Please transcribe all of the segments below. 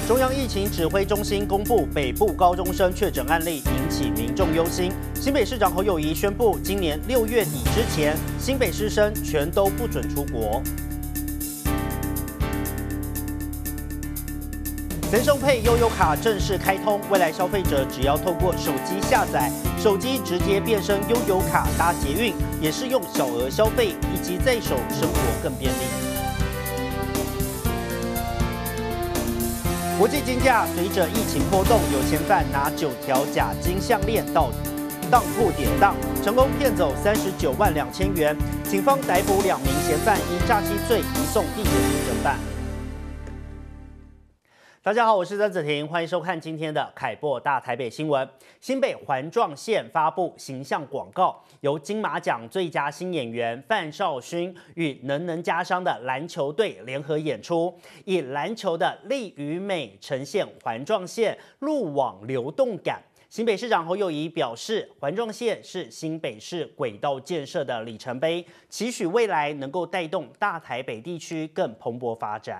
中央疫情指挥中心公布北部高中生确诊案例，引起民众忧心。新北市长侯友宜宣布，今年6月底之前，新北师生全都不准出国。全盛配悠游卡正式开通，未来消费者只要透过手机下载，手机直接变身悠游卡搭捷运，也是用小额消费以及在手生活更便利。国际金价随着疫情波动，有嫌犯拿9条假金项链到当铺典当，成功骗走39万2千元。警方逮捕2名嫌犯，因诈欺罪移送地检署侦办。大家好，我是曾子婷，欢迎收看今天的凯擘大台北新闻。新北环状线发布形象广告，由金马奖最佳新演员范少勋与能家商的篮球队联合演出，以篮球的力与美呈现环状线路网流动感。新北市长侯友宜表示，环状线是新北市轨道建设的里程碑，期许未来能够带动大台北地区更蓬勃发展。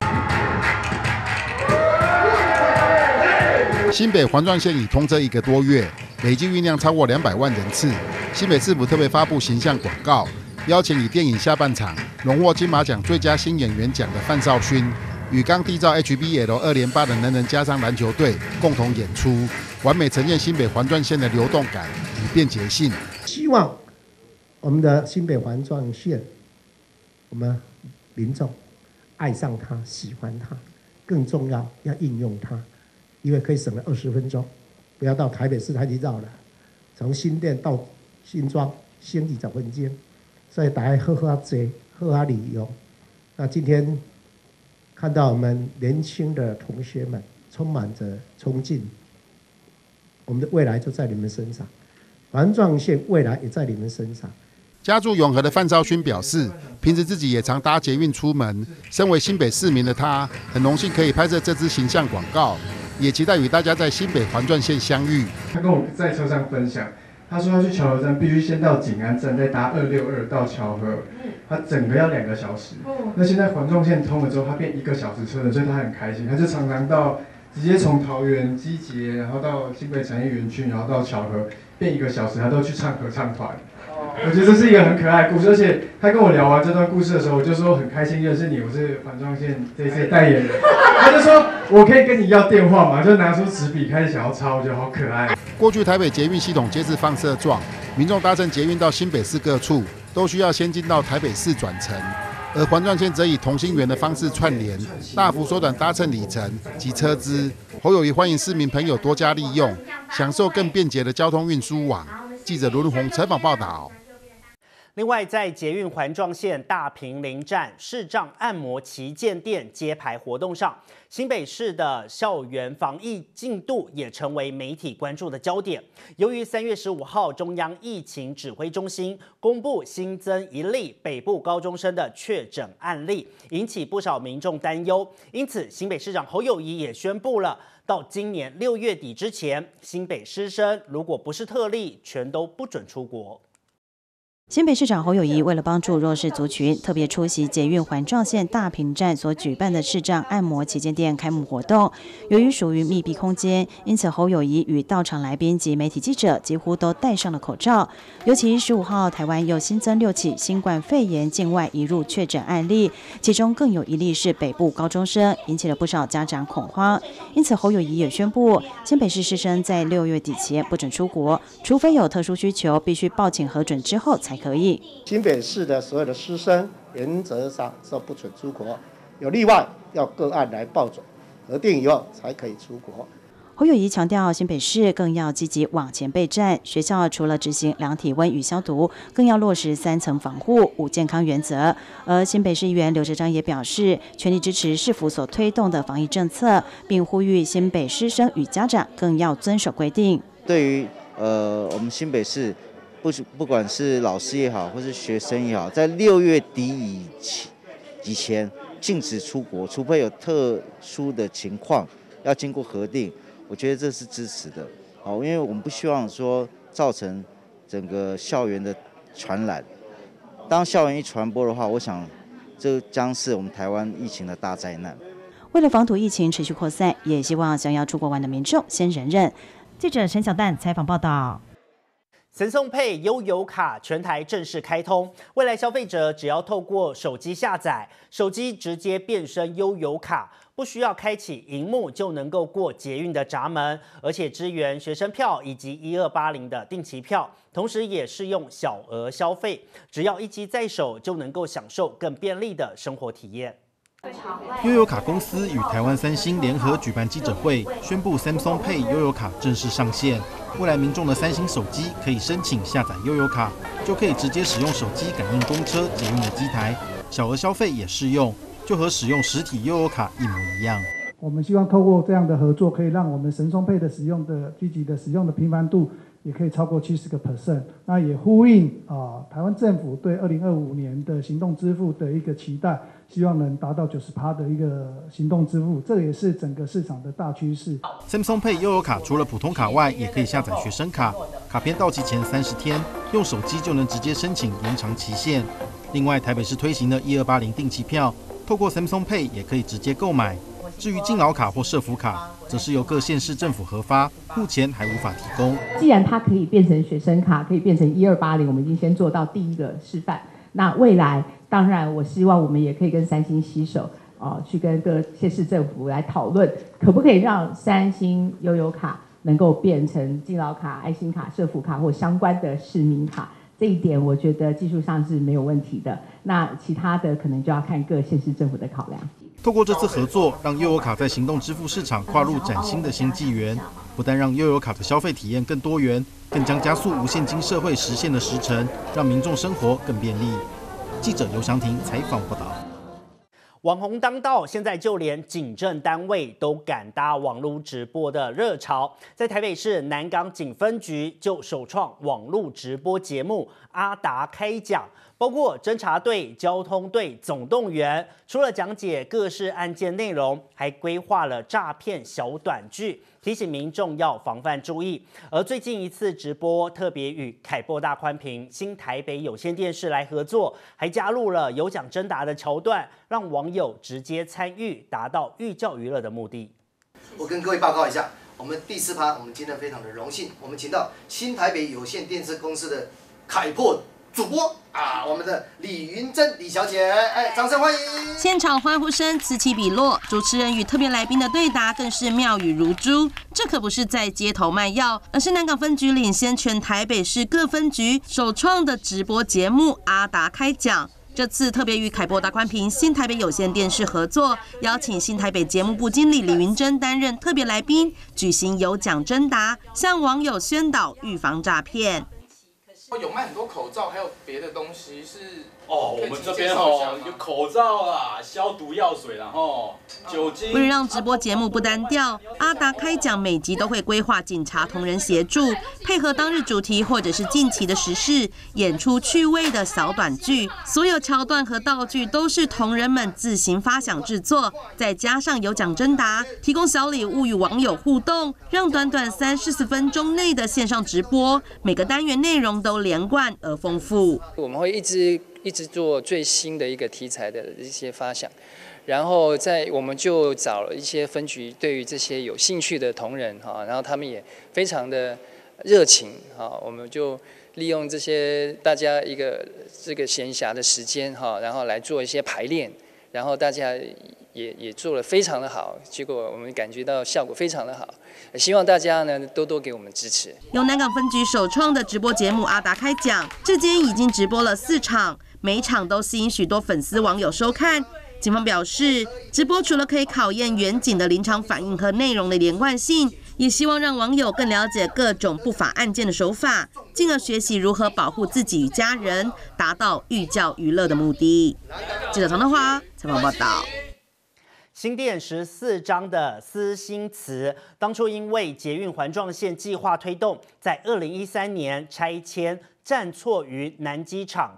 新北环状线已通车1个多月，累计运量超过200万人次。新北市府特别发布形象广告，邀请以电影下半场荣获金马奖最佳新演员奖的范少勋，与刚缔造 HBL 2连霸的能家商篮球队共同演出，完美呈现新北环状线的流动感与便捷性。 希望我们的新北环状线，我们民众爱上它，喜欢它，更重要要应用它。因为可以省了20分钟，不要到台北市太去绕了，从新店到新庄省20分钟，所以大家好好坐，好好旅游。那今天看到我们年轻的同学们充满着冲劲，我们的未来就在你们身上，环状线未来也在你们身上。 家住永和的范少勋表示，平时自己也常搭捷运出门，身为新北市民的他，很荣幸可以拍摄这支形象广告。也期待与大家在新北环状线相遇。 他跟我在车上分享，他说他去桥河站必须先到景安站，再搭262到桥河，他整个要2个小时。那现在环状线通了之后，他变1个小时车了，所以他很开心。他就常常直接从桃园机捷，然后到新北产业园区，然后到桥河，变1个小时，他都去唱合唱团。我觉得这是一个很可爱的故事，而且他跟我聊完这段故事的时候，我就说很开心认识你，我是环状线这一次的代言人。他就说我可以跟你要电话吗？就拿出纸笔开始想要抄，我觉得好可爱。 过去台北捷运系统皆是放射状，民众搭乘捷运到新北市各处都需要先进到台北市转乘，而环状线则以同心圆的方式串联，大幅缩短搭乘里程及车资。侯友宜欢迎市民朋友多加利用，享受更便捷的交通运输网。记者卢รุ่鸿采访报道。 另外，在捷运环状线大坪林站视障按摩旗舰店揭牌活动上，新北市的校园防疫进度也成为媒体关注的焦点。由于3月15号中央疫情指挥中心公布新增1例北部高中生的确诊案例，引起不少民众担忧。因此，新北市长侯友宜也宣布了，到今年6月底之前，新北师生如果不是特例，全都不准出国。 新北市长侯友宜为了帮助弱势族群，特别出席捷运环状线大坪站所举办的视障按摩旗舰店开幕活动。由于属于密闭空间，因此侯友宜与到场来宾及媒体记者几乎都戴上了口罩。尤其15号，台湾又新增6起新冠肺炎境外移入确诊案例，其中更有1例是北部高中生，引起了不少家长恐慌。因此，侯友宜也宣布，新北市师生在6月底前不准出国，除非有特殊需求，必须报请核准之后才可以。 新北市的所有的师生原则上是不准出国，有例外，要个案来报准，核定以后才可以出国。 侯友宜强调，新北市更要积极往前备战，学校除了执行量体温与消毒，更要落实3层防护、5健康原则。而新北市议员刘哲章也表示，全力支持市府所推动的防疫政策，并呼吁新北师生与家长更要遵守规定。 对于我们新北市。不管是老师也好，或是学生也好，在6月底以前禁止出国，除非有特殊的情况要经过核定，我觉得这是支持的。好，因为我们不希望说造成整个校园的传染。当校园一传播的话，我想这将是我们台湾疫情的大灾难。 为了防堵疫情持续扩散，也希望想要出国玩的民众先忍忍。记者陈小蛋采访报道。 神送配悠游卡全台正式开通，未来消费者只要透过手机下载，手机直接变身悠游卡，不需要开启荧幕就能够过捷运的闸门，而且支援学生票以及1280的定期票，同时也适用小额消费，只要一机在手就能够享受更便利的生活体验。 悠游卡公司与台湾三星联合举办记者会，宣布 Samsung Pay 悠游卡正式上线。未来民众的三星手机可以申请下载悠游卡，就可以直接使用手机感应公车、捷运的机台，小额消费也适用，就和使用实体悠游卡一模一样。 我们希望透过这样的合作，可以让我们神送配的使用的积极的使用的频繁度也可以超过70%。那也呼应台湾政府对2025年的行动支付的一个期待，希望能达到90%的一个行动支付，这也是整个市场的大趋势。 Samsung Pay 悠游卡除了普通卡外，也可以下载学生卡，卡片到期前30天，用手机就能直接申请延长期限。另外，台北市推行的1280定期票，透过 Samsung Pay 也可以直接购买。至于敬老卡或社福卡，则是由各县市政府核发，目前还无法提供。 既然它可以变成学生卡，可以变成1280，我们已经先做到第一个示范。那未来，当然我希望我们也可以跟三星携手，去跟各县市政府来讨论，可不可以让三星悠游卡能够变成敬老卡、爱心卡、社福卡或相关的市民卡。这一点我觉得技术上是没有问题的。那其他的可能就要看各县市政府的考量。 透过这次合作，让悠游卡在行动支付市场跨入崭新的新纪元，不但让悠游卡的消费体验更多元，更将加速无现金社会实现的时程，让民众生活更便利。记者刘祥廷采访报道。 网红当道，现在就连警政单位都敢搭网络直播的热潮。在台北市南港警分局就首创网络直播节目《阿达开讲》，包括侦查队、交通队、总动员，除了讲解各式案件内容，还规划了诈骗小短剧，提醒民众要防范注意。而最近一次直播，特别与凯擘大宽屏、新台北有线电视来合作，还加入了有奖征答的桥段，让网友直接参与，达到寓教于乐的目的。 我跟各位报告一下，我们第4趴，我们今天非常的荣幸，我们请到新台北有线电视公司的凯擘主播我们的李云珍李小姐，掌声欢迎！ 现场欢呼声此起彼落，主持人与特别来宾的对答更是妙语如珠。这可不是在街头卖药，而是南港分局领先全台北市各分局首创的直播节目《阿达开讲》。这次特别与凯擘大宽屏、新台北有线电视合作，邀请新台北节目部经理李云珍担任特别来宾，举行有奖征答，向网友宣导预防诈骗。 有卖很多口罩，还有别的东西是我们这边有口罩啦、消毒药水，然后酒精。 为了让直播节目不单调，阿达开讲每集都会规划警察同仁协助，配合当日主题或者是近期的时事，演出趣味的小短剧。所有桥段和道具都是同仁们自行发想制作，再加上有奖征答，提供小礼物与网友互动，让短短30-40分钟内的线上直播，每个单元内容都连贯而丰富。 我们会一直做最新的一个题材的一些发想，然后我们就找了一些分局对于这些有兴趣的同仁然后他们也非常的热情我们就利用这些大家这个闲暇的时间然后来做一些排练，然后大家也做得非常的好，结果我们感觉到效果非常的好，希望大家呢多多给我们支持。 由南港分局首创的直播节目《阿达开讲》，至今已经直播了4场，每场都吸引许多粉丝网友收看。警方表示，直播除了可以考验远警的临场反应和内容的连贯性，也希望让网友更了解各种不法案件的手法，进而学习如何保护自己与家人，达到寓教于乐的目的。记者唐德华采访报道。 新店14张的私心祠，当初因为捷运环状线计划推动，在2013年拆迁站错于南机场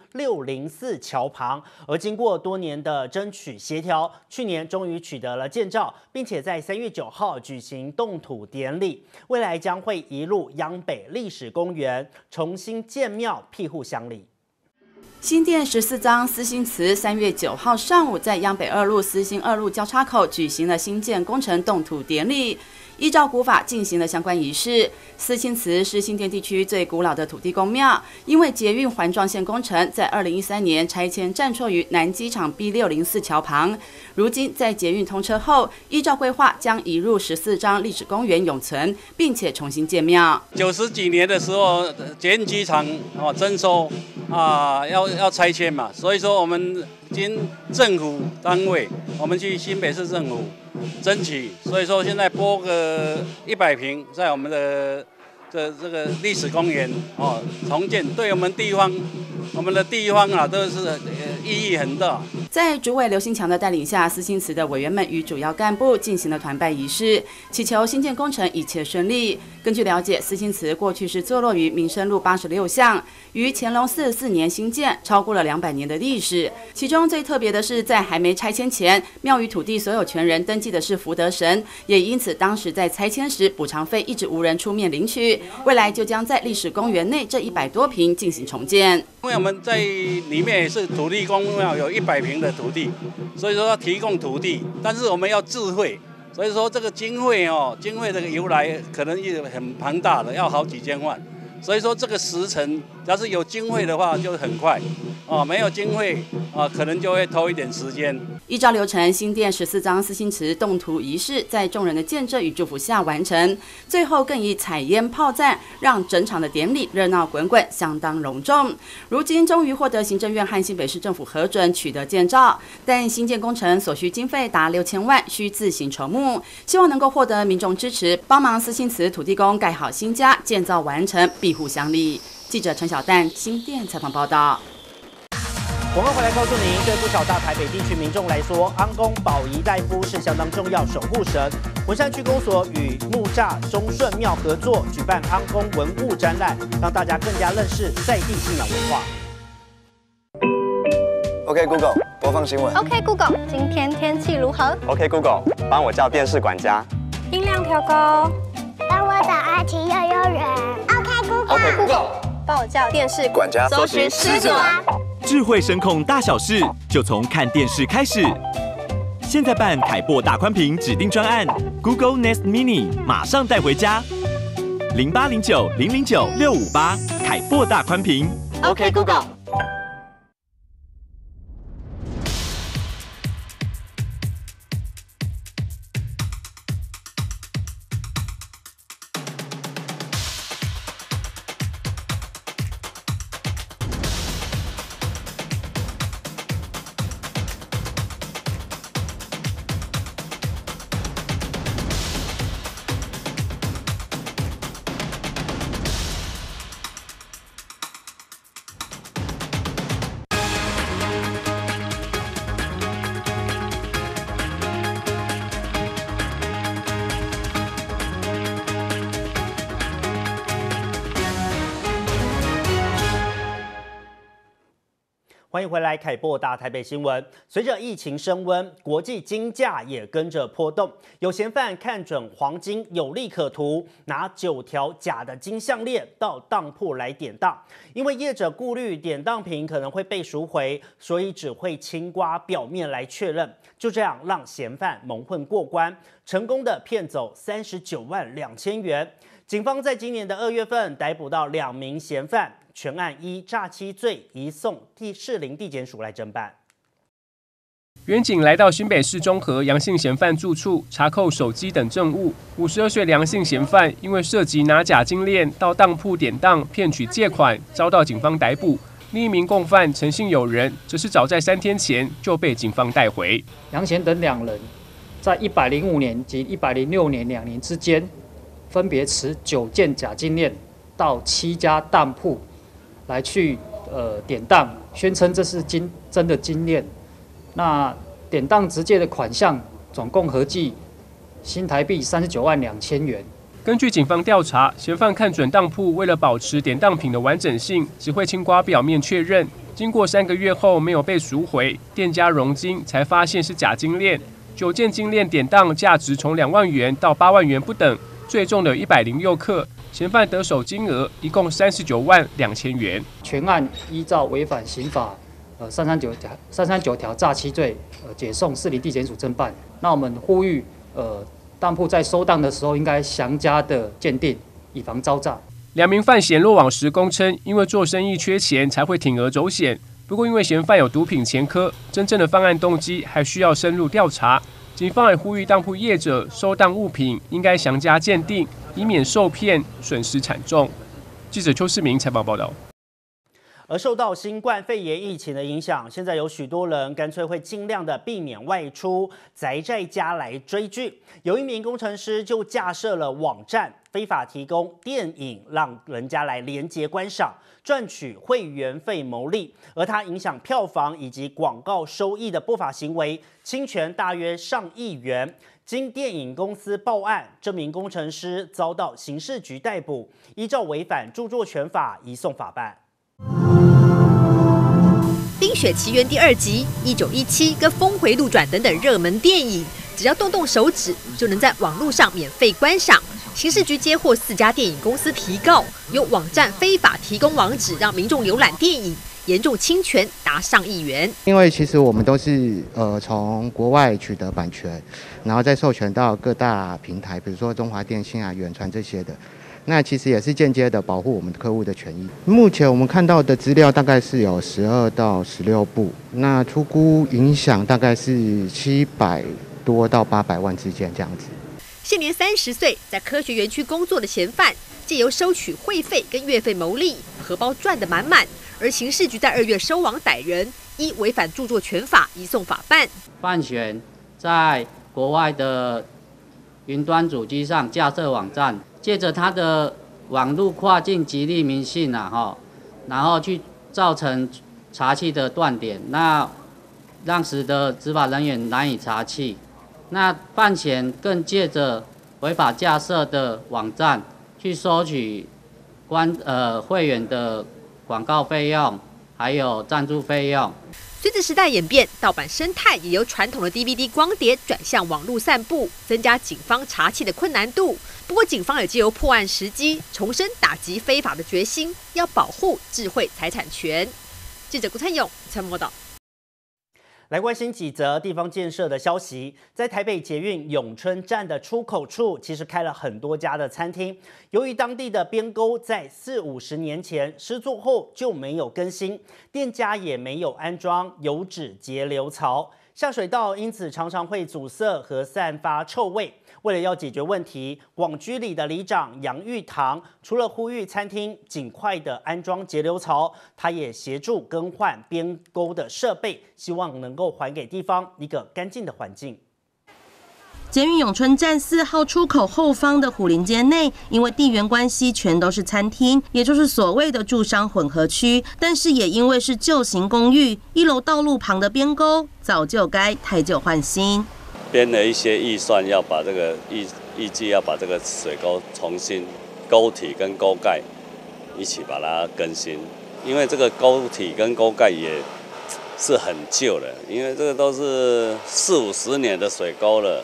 B604 桥旁，而经过多年的争取协调，去年终于取得了建照，并且在3月9号举行动土典礼。未来将会移入央北历史公园，重新建庙庇护乡里。 新店14张私心祠3月9号上午在央北2路私心2路交叉口举行了新建工程动土典礼。依照古法进行了相关仪式。私心祠是新店地区最古老的土地公庙，因为捷运环状线工程在2013年拆迁暂错于南机场 B604 桥旁，如今在捷运通车后，依照规划将移入14张历史公园永存，并且重新建庙。 90几年的时候，捷运机场征收要拆迁嘛，所以说我们经政府单位，我们去新北市政府争取，所以说现在拨个100坪在我们的这个历史公园重建，对我们的地方都是意义很大。 在主委刘新强的带领下，私心祠的委员们与主要干部进行了团拜仪式，祈求新建工程一切顺利。根据了解，私心祠过去是坐落于民生路86巷，于乾隆44年兴建，超过了200年的历史。其中最特别的是，在还没拆迁前，庙宇土地所有权人登记的是福德神，也因此当时在拆迁时补偿费一直无人出面领取。未来就将在历史公园内这100多坪进行重建。 因为我们在里面也是土地公庙，有100坪的土地，所以说要提供土地，但是我们要智慧，所以说这个经费这个由来可能也很庞大的，要好几千万，所以说这个时程，要是有经费的话就很快，没有经费可能就会拖一点时间。 依照流程，新店14张私心祠动土仪式在众人的见证与祝福下完成，最后更以采烟炮战，让整场的典礼热闹滚滚，相当隆重。如今终于获得行政院和新北市政府核准取得建造，但新建工程所需经费达6000万，需自行筹募，希望能够获得民众支持，帮忙私心祠土地公盖好新家，建造完成，庇护乡里。记者陈小蛋新店采访报道。 我们回来告诉您，对不少大台北地区民众来说，阿公保仪大夫是相当重要守护神。文山区公所与木栅忠顺庙合作举办阿公文物展览，让大家更加认识在地信仰文化。 OK Google 播放新闻。OK Google 今天天气如何 ？OK Google 帮我叫电视管家。音量调高。帮我找爱奇艺幼儿园。OK Google 帮我叫电视管家搜寻狮子王。 智慧声控大小事，就从看电视开始。现在办凯擘大宽屏指定专案 ，Google Nest Mini 马上带回家。0809009658凯擘大宽屏。OK Google。 欢迎回来，凯擘大台北新闻。随着疫情升温，国际金价也跟着波动。有嫌犯看准黄金有利可图，拿9条假的金项链到当铺来典当。因为业者顾虑典当品可能会被赎回，所以只会清刮表面来确认。就这样让嫌犯蒙混过关，成功的骗走39万2000元。警方在今年的2月份逮捕到2名嫌犯。全案依诈欺罪移送士林地检署来侦办。 员警来到新北市中和杨姓嫌犯住处，查扣手机等证物。52岁梁姓嫌犯因为涉及拿假金链到当铺典当骗取借款，遭到警方逮捕。另一名共犯陈姓友人，则是早在3天前就被警方带回。 杨贤等2人在105年及106年2年之间，分别持9件假金链到7家当铺。来去典当，宣称这是真的金链。那典当直借的款项总共合计新台币39万2000元。 根据警方调查，嫌犯看准当铺为了保持典当品的完整性，只会清刮表面确认。经过3个月后没有被赎回，店家荣金才发现是假金链。9件金链典当价值从2万元到8万元不等。 最重的106克，嫌犯得手金额一共39万2千元。 全案依照违反刑法339条诈欺罪，解送士林地检署侦办。那我们呼吁，当铺在收档的时候应该详加的鉴定，以防招诈。 2名犯嫌落网时供称，因为做生意缺钱才会铤而走险。不过因为嫌犯有毒品前科，真正的犯案动机还需要深入调查。警方也呼吁当铺业者收当物品应该详加鉴定，以免受骗损失惨重。记者邱世明采访报道。 而受到新冠肺炎疫情的影响，现在有许多人干脆会尽量的避免外出，宅在家来追剧。有一名工程师就架设了网站，非法提供电影，让人家来连结观赏，赚取会员费牟利。而他影响票房以及广告收益的不法行为，侵权大约上亿元。经电影公司报案，这名工程师遭到刑事局逮捕，依照违反著作权法移送法办。 《冰雪奇缘》第2集、1917跟《峰回路转》等等热门电影，只要动动手指就能在网络上免费观赏。刑事局接获4家电影公司提告，有网站非法提供网址让民众浏览电影，严重侵权达上亿元。 因为其实我们都是从国外取得版权，然后再授权到各大平台，比如说中华电信啊、远传这些的。那其实也是间接的保护我们客户的权益。目前我们看到的资料大概是有12到16部，那初估影响大概是700多到800万之间这样子。 现年30岁，在科学园区工作的嫌犯，借由收取会费跟月费牟利，荷包赚得满满。而刑事局在2月收网逮人，依违反著作权法移送法办。 范闲在国外的云端主机上架设网站。借着他的网络跨境激励民信然后去造成查缉的断点，那让使得执法人员难以查缉。那范闲更借着违法架设的网站去收取会员的广告费用，还有赞助费用。 随着时代演变，盗版生态也由传统的 DVD 光碟转向网络散布，增加警方查缉的困难度。不过，警方也借由破案时机，重申打击非法的决心，要保护智慧财产权。记者顾灿勇采访报道。 来关心几则地方建设的消息，在台北捷运永春站的出口处，其实开了很多家的餐厅。由于当地的边沟在40-50年前施作后就没有更新，店家也没有安装油脂节流槽，下水道因此常常会阻塞和散发臭味。为了要解决问题，广居里的里长杨玉堂除了呼吁餐厅尽快的安装节流槽，他也协助更换边沟的设备，希望能够还给地方一个干净的环境。 捷运永春站4号出口后方的虎林街内，因为地缘关系全都是餐厅，也就是所谓的住商混合区。但是也因为是旧型公寓，1楼道路旁的边沟早就该汰旧换新。 编了一些预算，要把这个预计要把这个水沟重新沟体跟沟盖一起把它更新，因为这个沟体跟沟盖也是很旧了，因为这个都是40-50年的水沟了。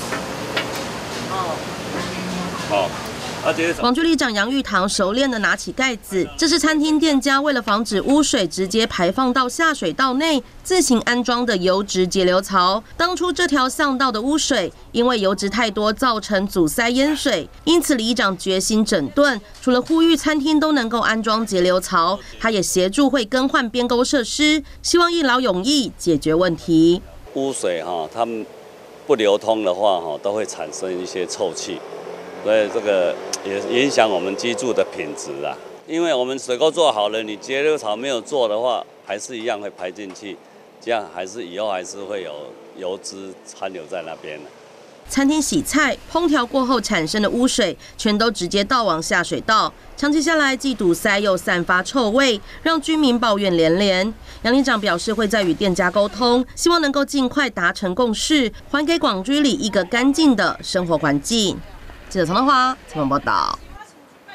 广居里长杨玉堂熟练的拿起盖子，这是餐厅店家为了防止污水直接排放到下水道内，自行安装的油脂节流槽。当初这条巷道的污水因为油脂太多造成阻塞淹水，因此里长决心整顿，除了呼吁餐厅都能够安装节流槽，他也协助会更换边沟设施，希望一劳永逸解决问题。 污水它们不流通的话都会产生一些臭气。所以这个也影响我们居住的品质啦。因为我们水沟做好了，你节流槽没有做的话，还是一样会排进去，这样以后还是会有油脂残留在那边的。 餐厅洗菜、烹调过后产生的污水，全都直接倒往下水道，长期下来既堵塞又散发臭味，让居民抱怨连连。杨里长表示会再与店家沟通，希望能够尽快达成共识，还给广居里一个干净的生活环境。记者陈德华采访报道。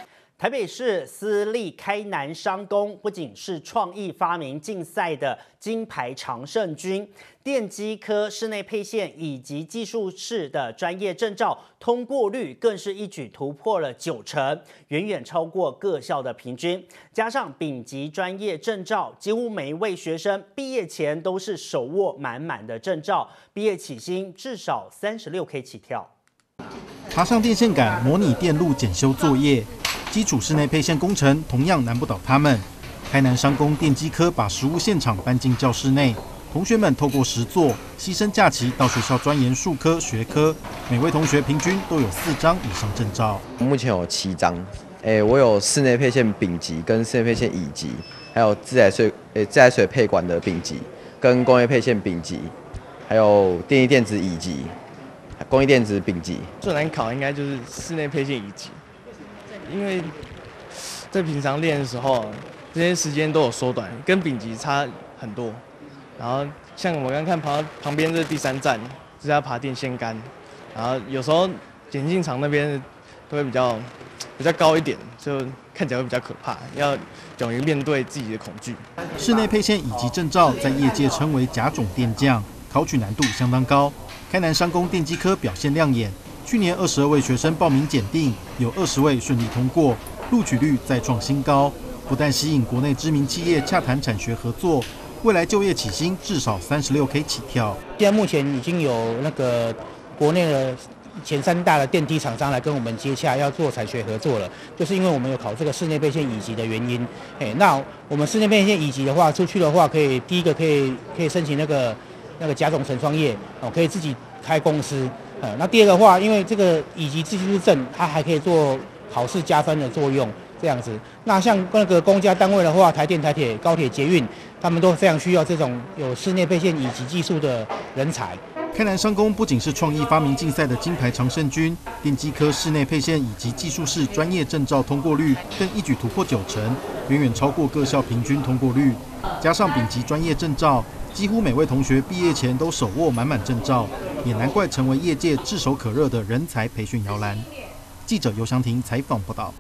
台北市私立开南商工不仅是创意发明竞赛的金牌常胜军，电机科室内配线以及技术士的专业证照通过率更是一举突破了90%，远远超过各校的平均。加上丙级专业证照，几乎每一位学生毕业前都是手握满满的证照，毕业起薪至少36K 起跳。 爬上电线杆模拟电路检修作业，基础室内配线工程同样难不倒他们。开南商工电机科把实务现场搬进教室内，同学们透过实作，牺牲假期到学校钻研数科学科，每位同学平均都有4张以上证照。 目前有7张，我有室内配线丙级跟室内配线乙级，还有自来水配管的丙级跟工业配线丙级，还有电力电子乙级。工业电子丙级最难考应该就是室内配线乙级，因为在平常练的时候，这些时间都有缩短，跟丙级差很多。然后像我刚看旁边这第3站就是要爬电线杆，然后有时候检进场那边都会比较高一点，就看起来会比较可怕，要勇于面对自己的恐惧。 室内配线乙级证照在业界称为甲种电匠，考取难度相当高。开南商工电机科表现亮眼，去年22位学生报名检定，有20位顺利通过，录取率再创新高。不但吸引国内知名企业洽谈产学合作，未来就业起薪至少36K 起跳。 现在目前已经有那个国内的前3大的电梯厂商来跟我们接洽，要做产学合作了，就是因为我们有考这个室内配线乙级的原因。那我们室内配线乙级的话，出去的话可以第一个可以申请那个甲种成双业可以自己开公司。那第二个话，因为这个乙级技术证，它还可以做考试加分的作用，这样子。那像那个公家单位的话，台电、台铁、高铁、捷运，他们都非常需要这种有室内配线乙级技术的人才。 开南商工不仅是创意发明竞赛的金牌常胜军，电机科室内配线以及技术士专业证照通过率更一举突破90%，远远超过各校平均通过率。加上丙级专业证照，几乎每位同学毕业前都手握满满证照，也难怪成为业界炙手可热的人才培训摇篮。记者尤祥廷采访报道。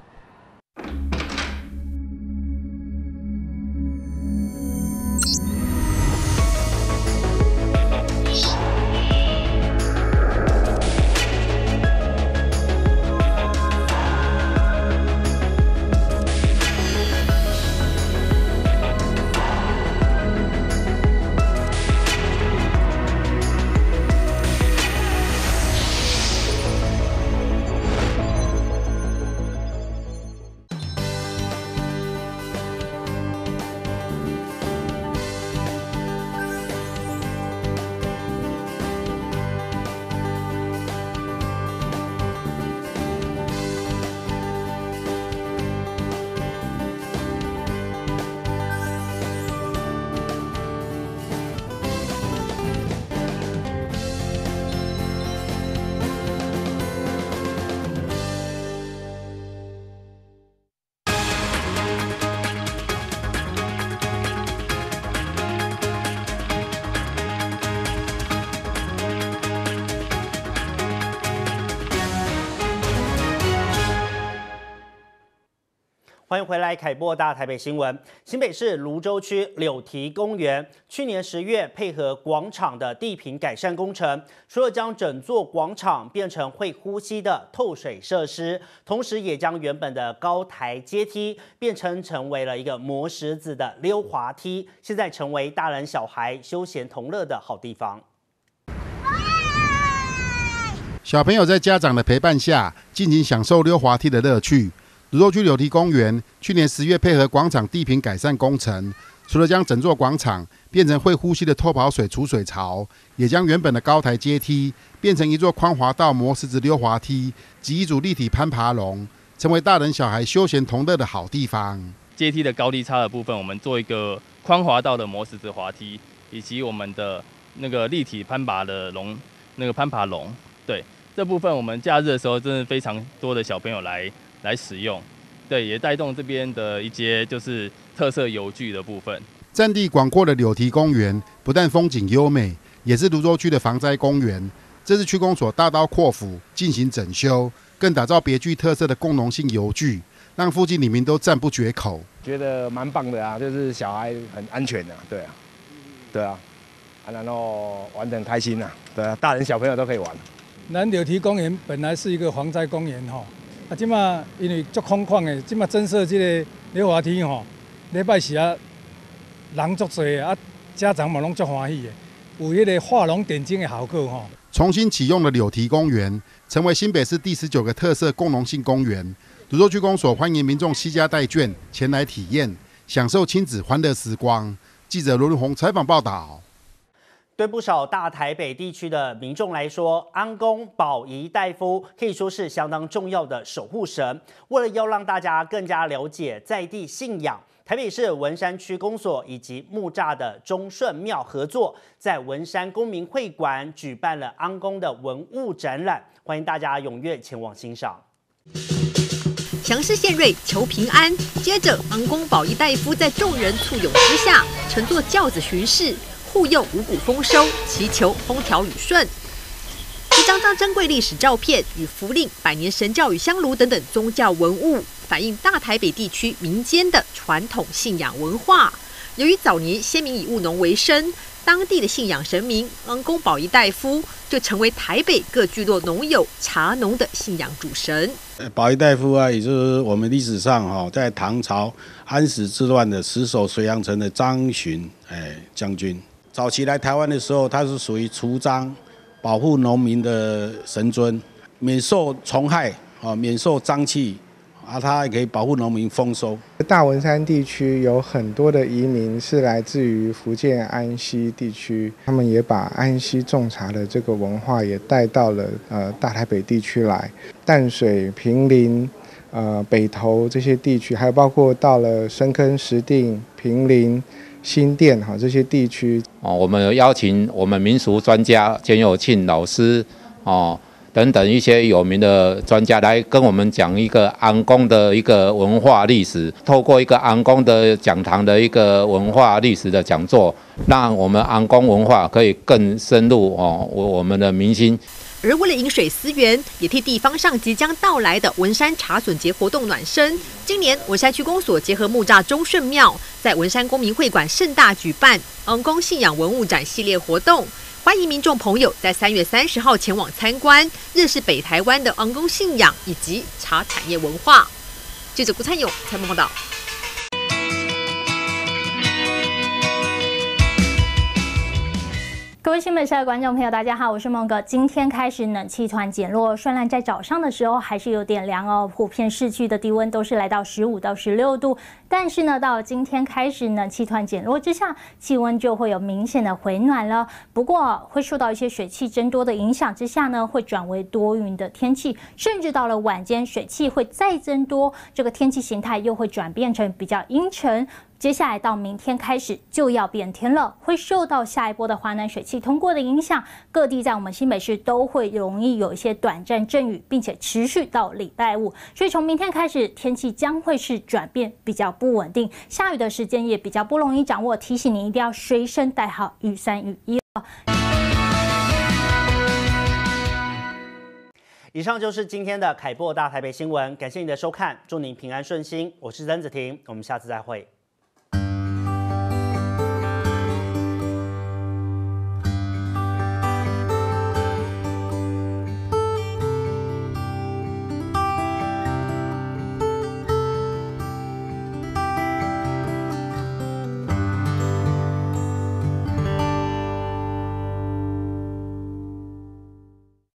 欢迎回来，凯播大台北新闻。新北市芦洲区柳堤公园去年10月配合广场的地坪改善工程，除了将整座广场变成会呼吸的透水设施，同时也将原本的高台阶梯变成为了一个磨石子的溜滑梯，现在成为大人小孩休闲同乐的好地方。 小朋友在家长的陪伴下，尽情享受溜滑梯的乐趣。芦洲区柳堤公园去年10月配合广场地坪改善工程，除了将整座广场变成会呼吸的透跑水储水槽，也将原本的高台阶梯变成一座宽滑道磨石子溜滑梯及一组立体攀爬笼，成为大人小孩休闲同乐的好地方。 阶梯的高低差的部分，我们做一个宽滑道的磨石子滑梯，以及我们的那个立体攀爬的笼，那个攀爬笼。对，这部分我们假日的时候，真的非常多的小朋友来使用，对，也带动这边的一些就是特色游具的部分。 占地广阔的柳堤公园不但风景优美，也是芦洲区的防灾公园。这次区公所大刀阔斧进行整修，更打造别具特色的共融性游具， 让附近里民都赞不绝口。 觉得蛮棒的啊，就是小孩很安全的，对啊，然后玩得很开心啊，对啊，大人小朋友都可以玩。 咱柳堤公园本来是一个防灾公园吼，即马因为足空旷的，即马增设这个溜滑梯吼，礼拜时啊人足多啊，家长嘛拢足欢喜的，有迄个画龙点睛的效果吼。 重新启用的柳堤公园，成为新北市第19个特色共融性公园。芦洲区公所欢迎民众携家带眷前来体验，享受亲子欢乐时光。记者罗รุ่宏采访报道。 对不少大台北地区的民众来说，安公保仪大夫可以说是相当重要的守护神。为了要让大家更加了解在地信仰，台北市文山区公所以及木栅的忠顺庙合作，在文山公民会馆举办了安公的文物展览，欢迎大家踊跃前往欣赏。 祥事献瑞求平安，接着安公保仪大夫在众人簇拥之下，乘坐轿子巡视，护佑五谷丰收，祈求风调雨顺。一张张珍贵历史照片与符令、百年神教与香炉等等宗教文物，反映大台北地区民间的传统信仰文化。由于早年先民以务农为生，当地的信仰神明安公保仪大夫就成为台北各聚落农友茶农的信仰主神。 保仪大夫啊，也就是我们历史上在唐朝安史之乱的死守水阳城的张巡将军。早期来台湾的时候，他是属于除瘴、保护农民的神尊，免受虫害免受瘴气。它也可以保护农民丰收。 大文山地区有很多的移民是来自于福建安溪地区，他们也把安溪种茶的这个文化也带到了大台北地区来，淡水、坪林、北投这些地区，还有包括到了深坑、石碇、坪林、新店这些地区。 我们有邀请我们民俗专家简有庆老师等等一些有名的专家来跟我们讲一个安公的一个文化历史，透过一个安公的讲堂的一个文化历史的讲座，让我们安公文化可以更深入我们的民心。 而为了饮水思源，也替地方上即将到来的文山茶笋节活动暖身。今年文山区公所结合木栅忠顺庙，在文山公民会馆盛大举办安公信仰文物展系列活动。欢迎民众朋友在3月30号前往参观，认识北台湾的安公信仰以及茶产业文化。记者顾灿勇采访报道。 各位新北市的观众朋友，大家好，我是孟哥。今天开始冷气团减弱，虽然在早上的时候还是有点凉哦，普遍市区的低温都是来到15到16度，但是呢，到今天开始冷气团减弱之下，气温就会有明显的回暖了。不过会受到一些水汽增多的影响之下呢，会转为多云的天气，甚至到了晚间水汽会再增多，这个天气形态又会转变成比较阴沉。接下来到明天开始就要变天了，会受到下一波的华南水汽通过的影响，各地在我们新北市都会容易有一些短暂阵雨，并且持续到礼拜五，所以从明天开始天气将会是转变比较不稳定，下雨的时间也比较不容易掌握，提醒你一定要随身带好雨伞雨衣了。 以上就是今天的凯擘大台北新闻，感谢你的收看，祝您平安顺心，我是曾子婷，我们下次再会。